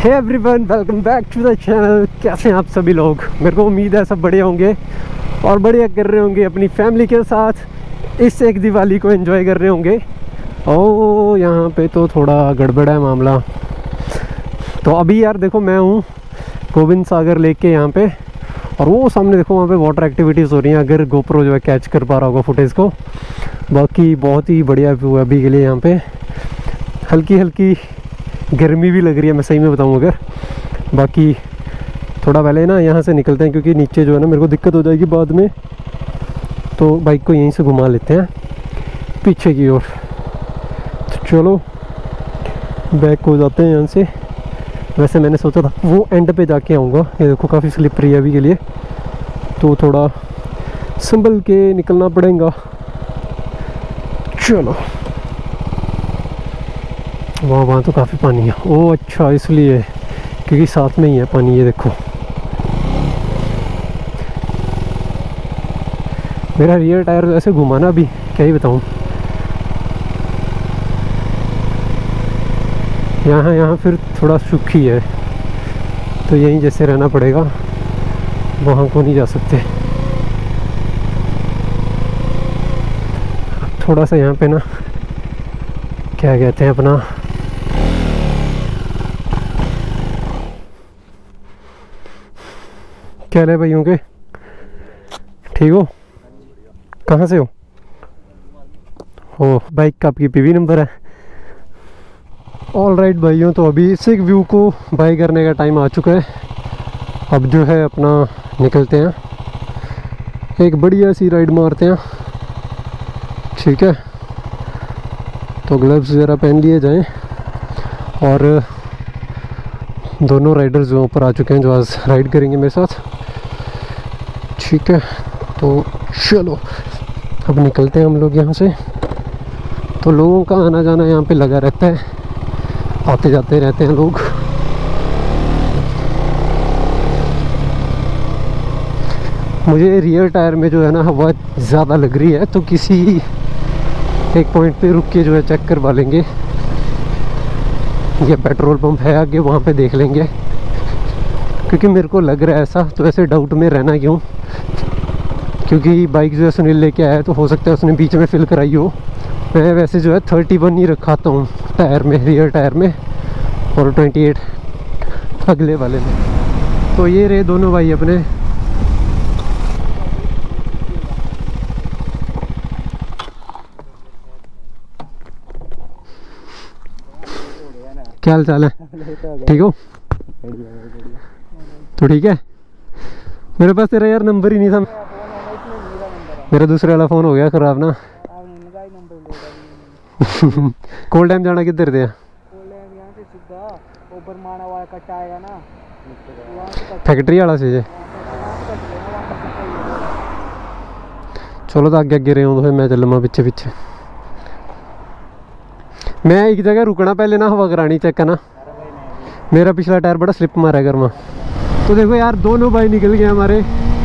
Hey everyone, welcome back to the channel. कैसे हैं आप सभी लोग? मेरे को उम्मीद है सब बढ़िया होंगे और बढ़िया कर रहे होंगे अपनी फैमिली के साथ इस एक दिवाली को एंजॉय कर रहे होंगे। ओ यहाँ पे तो थोड़ा गड़बड़ है मामला। तो अभी यार देखो, मैं हूँ गोविंद सागर लेक के यहाँ पे, और वो सामने देखो वहाँ पे वाटर एक्टिविटीज़ हो रही हैं। अगर गोप्रो जो है कैच कर पा रहा होगा फुटेज को। बाकी बहुत ही बढ़िया व्यू है अभी के लिए। यहाँ पे हल्की हल्की गर्मी भी लग रही है, मैं सही में बताऊँ अगर। बाकी थोड़ा पहले ना यहाँ से निकलते हैं, क्योंकि नीचे जो है ना मेरे को दिक्कत हो जाएगी बाद में। तो बाइक को यहीं से घुमा लेते हैं पीछे की ओर। तो चलो बैक हो जाते हैं यहाँ से। वैसे मैंने सोचा था वो एंड पे जाके आऊँगा। ये देखो काफ़ी स्लिपरी है अभी के लिए, तो थोड़ा संभल के निकलना पड़ेगा। चलो वहाँ तो काफ़ी पानी है। ओह अच्छा, इसलिए क्योंकि साथ में ही है पानी। ये देखो मेरा रियर टायर ऐसे घुमाना भी क्या ही बताऊँ। यहाँ फिर थोड़ा सूखी है, तो यहीं जैसे रहना पड़ेगा, वहाँ को नहीं जा सकते। थोड़ा सा यहाँ पे ना क्या कहते हैं अपना, क्या है भाइयों के? ठीक हो? कहाँ से हो? बाइक का आपकी पीवी नंबर है। ऑल राइट भाइयों, तो अभी इस एक व्यू को बाय करने का टाइम आ चुका है। अब जो है अपना निकलते हैं, एक बढ़िया सी राइड मारते हैं। ठीक है, तो ग्लव्स ज़रा पहन लिए जाएं। और दोनों राइडर्स जो ऊपर आ चुके हैं, जो आज राइड करेंगे मेरे साथ। ठीक है, तो चलो अब निकलते हैं हम लोग यहाँ से। तो लोगों का आना जाना यहाँ पे लगा रहता है, आते जाते रहते हैं लोग। मुझे रियर टायर में जो है ना हवा ज़्यादा लग रही है, तो किसी एक पॉइंट पे रुक के जो है चेक करवा लेंगे। ये पेट्रोल पंप है आगे, वहाँ पे देख लेंगे, क्योंकि मेरे को लग रहा है ऐसा। तो ऐसे डाउट में रहना क्यों, क्योंकि बाइक जो है सुनील लेके आया है, तो हो सकता है उसने बीच में फिल कराई हो। मैं वैसे जो है 31 ही रखाता हूँ टायर में, रियर टायर में, और 28 अगले वाले में। तो ये रहे दोनों भाई अपने। क्या हाल चाल है? ठीक हो? तो ठीक है। मेरे पास तेरा यार नंबर ही नहीं था। मेरा दूसरे वाला फ़ोन हो गया ख़राब ना। कोल टाइम जाना किधर थे? फैक्ट्री वाला से जे। चलो तो आगे आगे रहे हो, तो फिर मैं चलूँगा पीछे पीछे। मैं एक जगह रुकना पहले ना, हवा करानी चेक करना। मेरा पिछला टायर बड़ा स्लिप मारा है गर्मा। तो देखो यार, दोनों भाई निकल गए हमारे।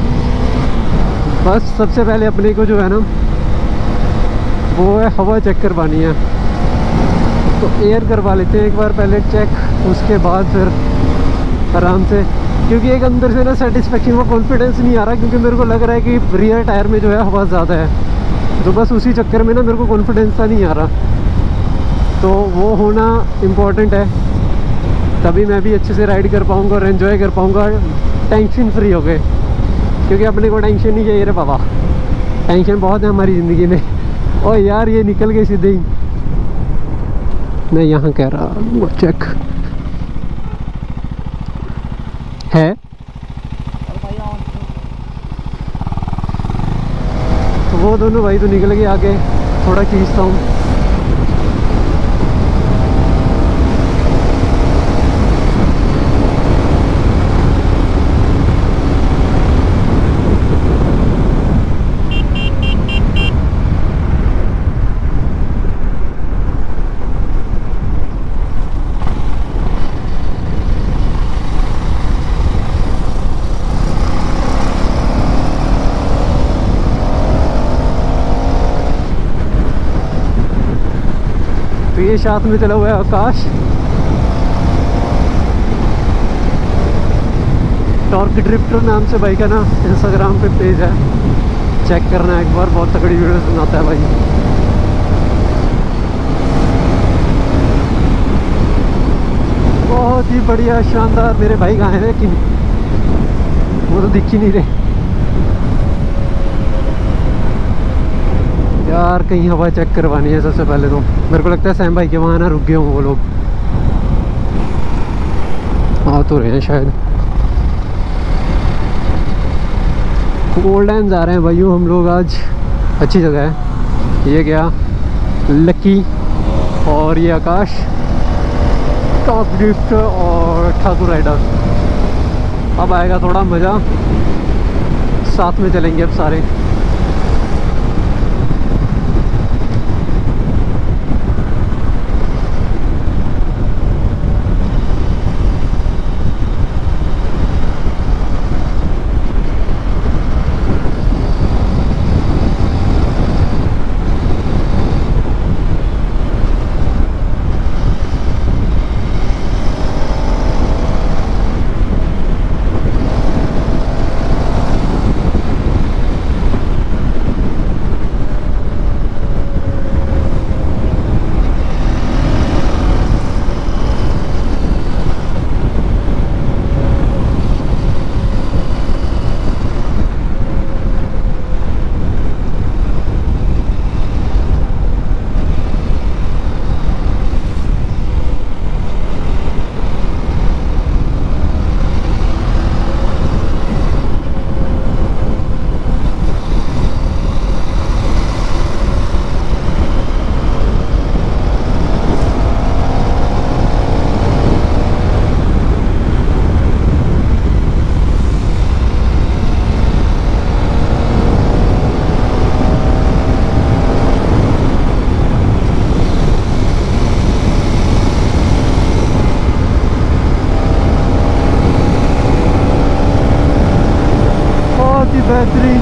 बस सबसे पहले अपने को जो है ना वो है हवा चेक करवानी है। तो एयर करवा लेते हैं एक बार पहले चेक, उसके बाद फिर आराम से। क्योंकि एक अंदर से ना सेटिस्फेक्शन व कॉन्फिडेंस नहीं आ रहा, क्योंकि मेरे को लग रहा है कि रियर टायर में जो है हवा ज़्यादा है। तो बस उसी चक्कर में ना मेरे को कॉन्फिडेंस सा नहीं आ रहा। तो वो होना इम्पॉर्टेंट है, तभी मैं भी अच्छे से राइड कर पाऊँगा और एंजॉय कर पाऊँगा टेंशन फ्री हो गए। क्योंकि अपने को टेंशन नहीं चाहिए रे बाबा, टेंशन बहुत है हमारी ज़िंदगी में। और यार ये निकल गए सीधे ही। मैं यहाँ कह रहा वो चेक है। तो वो दोनों भाई तो निकल गए आगे, थोड़ा खींचता हूँ। तो ये साथ में चला हुआ है आकाश। टॉर्क ड्रिफ्टर नाम से भाई का ना इंस्टाग्राम पे पेज है, चेक करना एक बार, बहुत तगड़ी वीडियोस बनाता है भाई। बहुत ही बढ़िया शानदार। मेरे भाई कहाँ हैं लेकिन वो तो दिख ही नहीं रहे यार। कहीं हवा चेक करवानी है सबसे पहले तो। मेरे को लगता है सैम भाई के वहाँ ना रुक गए हों वो लोग, आ तो रहे हैं शायद। गोल्डन जा रहे हैं भाइयों हम लोग आज, अच्छी जगह है। ये क्या लकी और ये आकाश, टॉप ड्रिफ्ट और ठाकुर राइडर। अब आएगा थोड़ा मज़ा, साथ में चलेंगे अब सारे। बेहतरीन।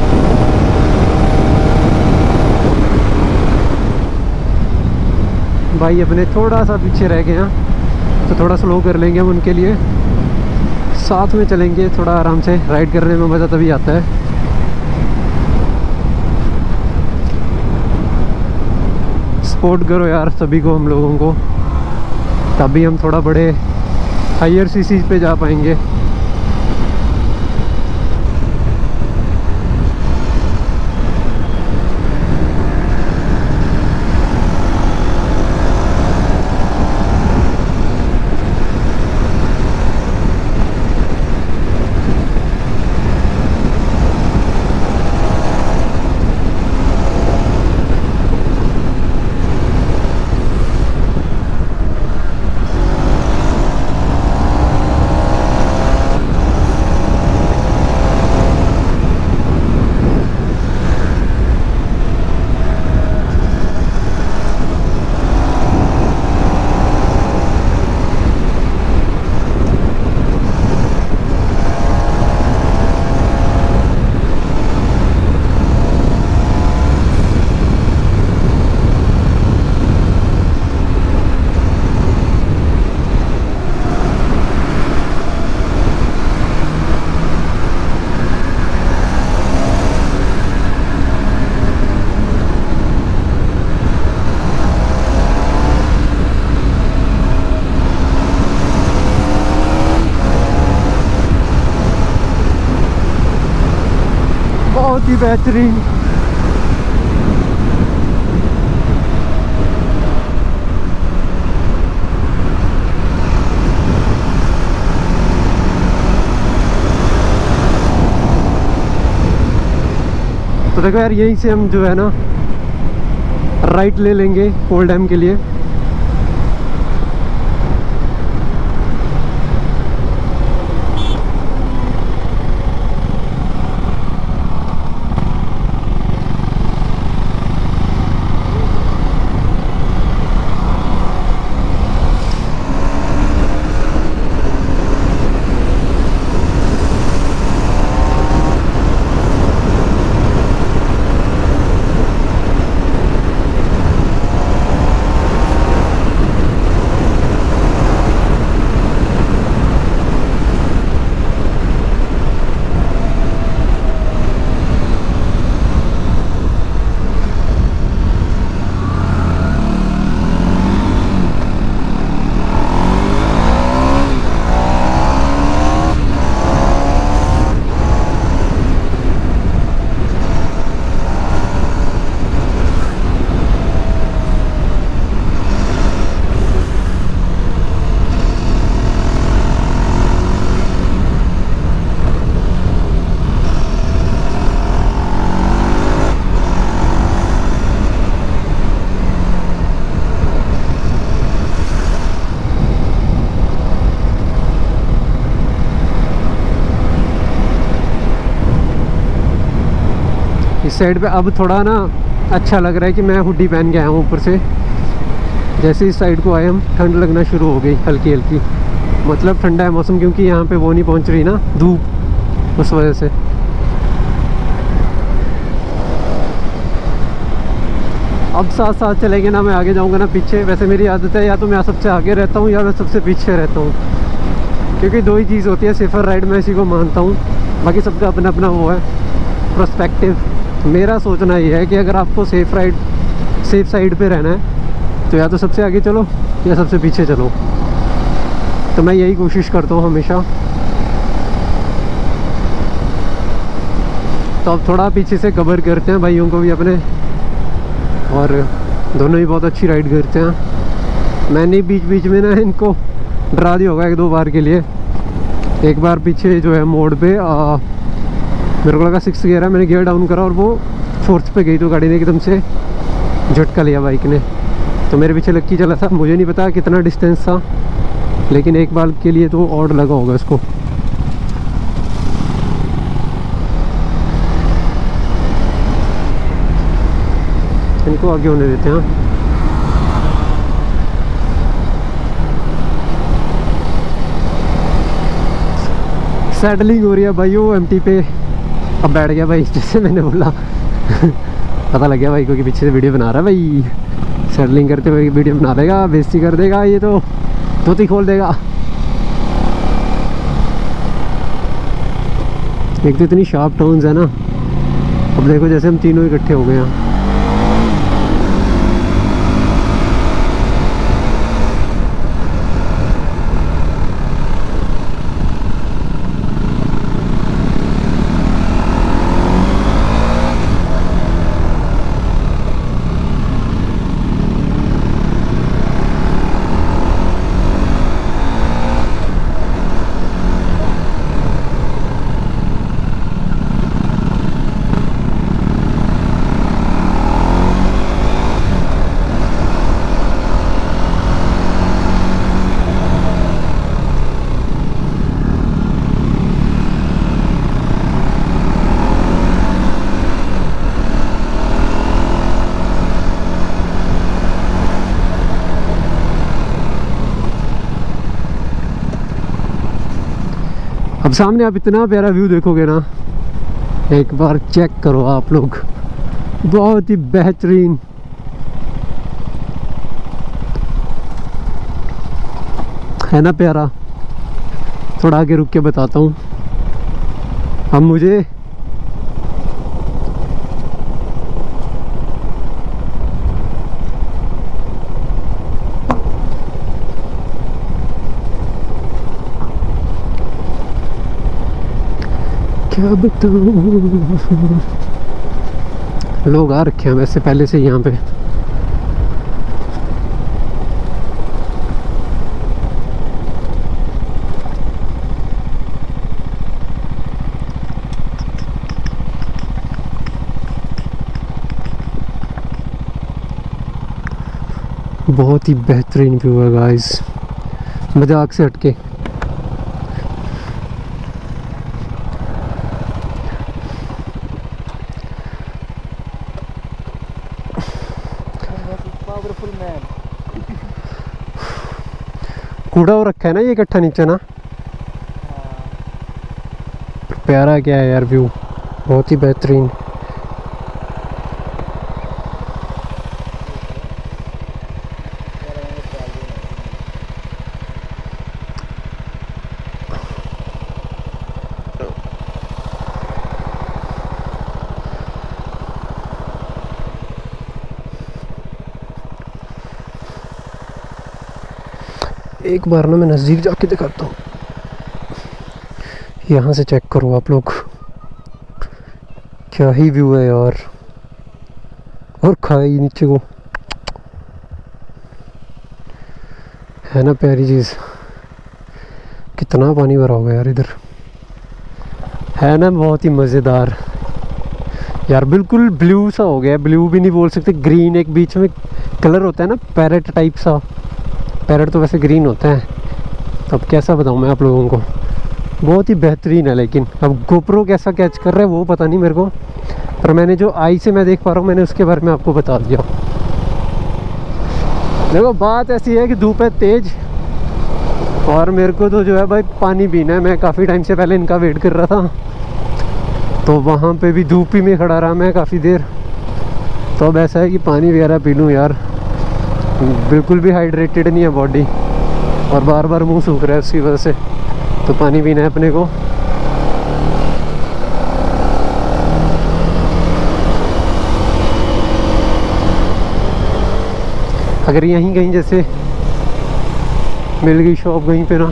भाई अपने थोड़ा सा पीछे रह गए हैं तो थोड़ा स्लो कर लेंगे हम उनके लिए, साथ में चलेंगे। थोड़ा आराम से राइड करने में मज़ा तभी आता है। सपोर्ट करो यार सभी को, हम लोगों को, तभी हम थोड़ा बड़े हायर सीसी पे जा पाएंगे। बहुत ही बेहतरीन। तो देखो यार, यहीं से हम जो है ना राइट ले लेंगे कोल डैम के लिए। साइड पे अब थोड़ा ना अच्छा लग रहा है कि मैं हुडी पहन के आया हूँ ऊपर से। जैसे इस साइड को आए हम, ठंड लगना शुरू हो गई हल्की हल्की। मतलब ठंडा है मौसम, क्योंकि यहाँ पे वो नहीं पहुँच रही ना धूप, उस वजह से। अब साथ साथ चलेंगे ना, मैं आगे जाऊँगा ना पीछे। वैसे मेरी आदत है या तो मैं सबसे आगे रहता हूँ या मैं सबसे पीछे रहता हूँ, क्योंकि दो ही चीज़ होती है सेफ़र राइड में, इसी को मानता हूँ। बाकी सबका अपना अपना वो है पर्सपेक्टिव। मेरा सोचना ये है कि अगर आपको सेफ़ साइड पे रहना है तो या तो सबसे आगे चलो या सबसे पीछे चलो। तो मैं यही कोशिश करता हूँ हमेशा। तो अब थोड़ा पीछे से कवर करते हैं भाइयों को भी अपने, और दोनों ही बहुत अच्छी राइड करते हैं। मैंने बीच बीच में ना इनको डरा दिया होगा 1-2 बार के लिए। एक बार पीछे जो है मोड़ पे मेरे को लगा 6th गियर है, मैंने गियर डाउन करा और वो 4th पे गई, तो गाड़ी ने एकदम से झटका लिया बाइक ने। तो मेरे पीछे लक्की चला था, मुझे नहीं पता कितना डिस्टेंस था, लेकिन एक बार के लिए तो ऑड लगा होगा इसको। इनको आगे होने देते हैं। सैडलिंग हो रही है भाई वो एमटी पे। अब बैठ गया भाई, जैसे मैंने बोला पता लग गया भाई को कि पीछे से वीडियो बना रहा है भाई। सैडलिंग करते हुए वीडियो बना देगा, बेइज्जती कर देगा, ये तो धोती खोल देगा। एक तो इतनी शार्प टर्न्स है ना। अब देखो जैसे हम तीनों इकट्ठे हो गए हैं। अब सामने आप इतना प्यारा व्यू देखोगे ना, एक बार चेक करो आप लोग, बहुत ही बेहतरीन। है ना प्यारा। थोड़ा आगे रुक के बताता हूँ। अब मुझे क्या बताऊं, लोग आ रखे हैं वैसे पहले से यहाँ पे। बहुत ही बेहतरीन व्यू है गाइस, मजाक से हटके। कूड़ा हो रखा है ना ये इकट्ठा नीचे ना। प्यारा क्या है यार व्यू, बहुत ही बेहतरीन। एक बार ना मैं नज़दीक जाके दिखाता हूँ। यहाँ से चेक करो आप लोग, क्या ही व्यू है यार। और खाई नीचे को, है ना प्यारी चीज़। कितना पानी भरा होगा यार इधर, है ना बहुत ही मज़ेदार यार। बिल्कुल ब्लू सा हो गया, ब्लू भी नहीं बोल सकते, ग्रीन एक बीच में कलर होता है ना पैरेट टाइप सा। पैरेट तो वैसे ग्रीन होता है, अब कैसा बताऊँ मैं आप लोगों को। बहुत ही बेहतरीन है। लेकिन अब गोप्रो कैसा कैच कर रहा है वो पता नहीं मेरे को, पर मैंने जो आई से मैं देख पा रहा हूँ मैंने उसके बारे में आपको बता दिया। देखो बात ऐसी है कि धूप है तेज और मेरे को तो जो है भाई पानी पीना है। मैं काफ़ी टाइम से पहले इनका वेट कर रहा था, तो वहाँ पे भी धूप ही में खड़ा रहा मैं काफ़ी देर। तो अब ऐसा है कि पानी वगैरह पी लूँ यार, बिल्कुल भी हाइड्रेटेड नहीं है बॉडी और बार बार मुंह सूख रहा है उसकी वजह से, तो पानी पीना है अपने को। अगर यहीं कहीं जैसे मिल गई शॉप कहीं पे ना,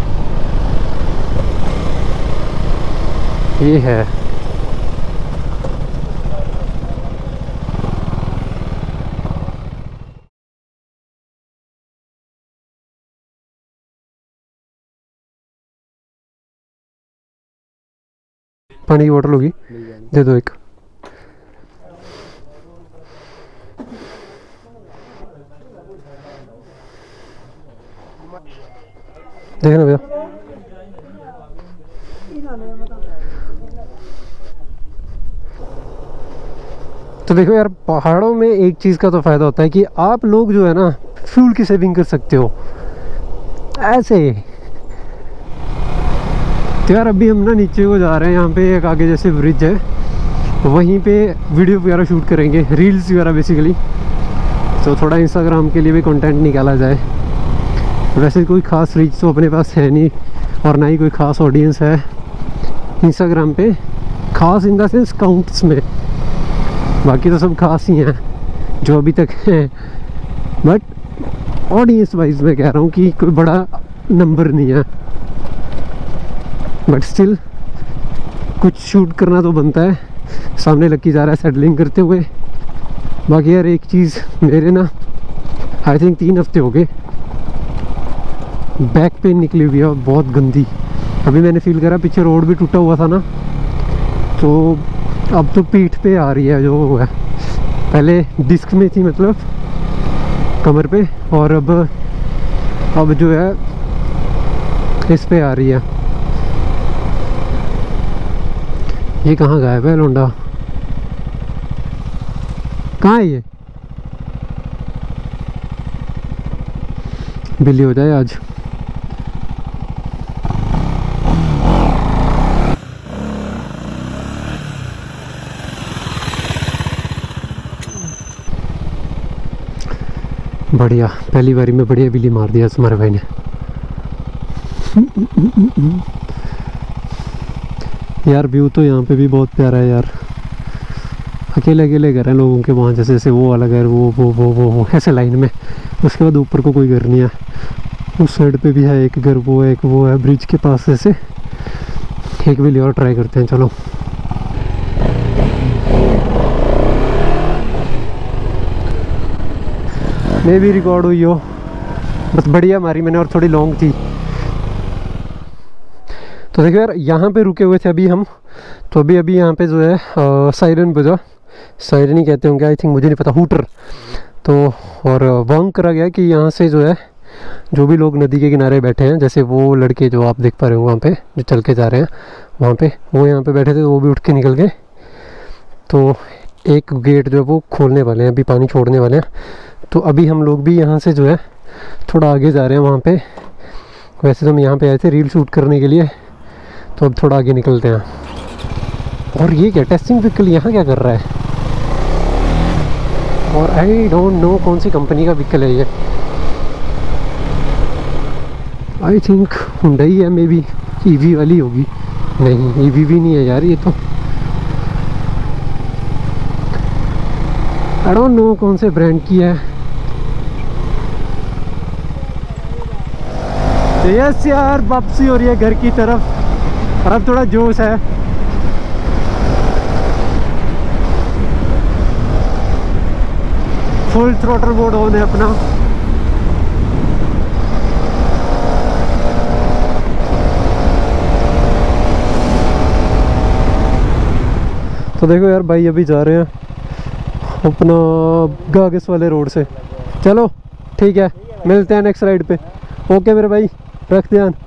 ये है पानी की बोतल होगी, दे दो एक। देखना भैया, तो देखो यार पहाड़ों में एक चीज़ का तो फ़ायदा होता है कि आप लोग जो है ना फ्यूल की सेविंग कर सकते हो ऐसे। तो यार अभी हम ना नीचे को जा रहे हैं, यहाँ पे एक आगे जैसे ब्रिज है, वहीं पे वीडियो वगैरह शूट करेंगे, रील्स वगैरह बेसिकली। तो थोड़ा इंस्टाग्राम के लिए भी कंटेंट निकाला जाए। वैसे कोई ख़ास रीच तो अपने पास है नहीं और ना ही कोई ख़ास ऑडियंस है इंस्टाग्राम पे, ख़ास इन द सेंस काउंट्स में। बाकी तो सब खास ही हैं जो अभी तक हैं, बट ऑडियंस वाइज मैं कह रहा हूँ कि कोई बड़ा नंबर नहीं है। बट स्टिल कुछ शूट करना तो बनता है। सामने लक्की जा रहा है सेटलिंग करते हुए। बाकी यार एक चीज़, मेरे ना आई थिंक 3 हफ्ते हो गए बैक पेन निकली हुई है बहुत गंदी। अभी मैंने फील करा, पीछे रोड भी टूटा हुआ था ना, तो अब तो पीठ पे आ रही है जो है, पहले डिस्क में थी मतलब कमर पे, और अब जो है इस पे आ रही है। ये कहाँ गायब है लोंडा, कहाँ है ये? बिल्ली हो जाए आज। बढ़िया, पहली बारी में बढ़िया बिल्ली मार दिया तुम्हारे भाई ने। यार व्यू तो यहाँ पे भी बहुत प्यारा है यार। अकेले अकेले घर हैं लोगों के वहाँ, जैसे जैसे वो वाला घर, वो ऐसे लाइन में। उसके बाद ऊपर को कोई घर नहीं है। उस साइड पे भी है एक घर, वो है एक, वो है ब्रिज के पास। ऐसे एक बिल्ली और ट्राई करते हैं, चलो। मे भी रिकॉर्ड हुई हो, बस बढ़िया मारी मैंने और थोड़ी लॉन्ग थी। तो देखो यार यहाँ पे रुके हुए थे अभी हम, तो अभी यहाँ पे जो है सायरन बजा, सायरन ही कहते होंगे आई थिंक, मुझे नहीं पता, हूटर। तो और वार्न करा गया कि यहाँ से जो है जो भी लोग नदी के किनारे बैठे हैं, जैसे वो लड़के जो आप देख पा रहे हो वहाँ पे जो चल के जा रहे हैं वहाँ पे, वो यहाँ पे बैठे थे, तो वो भी उठ के निकल गए। तो एक गेट जो है वो खोलने वाले हैं, अभी पानी छोड़ने वाले हैं। तो अभी हम लोग भी यहाँ से जो है थोड़ा आगे जा रहे हैं वहाँ पे। वैसे तो हम यहाँ पे आए थे रील शूट करने के लिए, तो अब थोड़ा आगे निकलते हैं। और ये क्या टेस्टिंग व्हीकल यहाँ क्या कर रहा है? और आई डोंट नो कौन सी कंपनी का व्हीकल है ये। आई थिंक हुंडई है, मे बी ईवी वाली होगी। नहीं, ईवी भी नहीं है यार ये तो। आई डोंट नो कौन से ब्रांड की है। यस यार, वापसी हो रही है घर की तरफ और अब थोड़ा जोश है। फुल थ्रोटल मोड ऑन है अपना। तो देखो यार भाई अभी जा रहे हैं अपना गागस वाले रोड से। चलो ठीक है, मिलते हैं नेक्स्ट राइड पे। ओके मेरे भाई, रख ध्यान।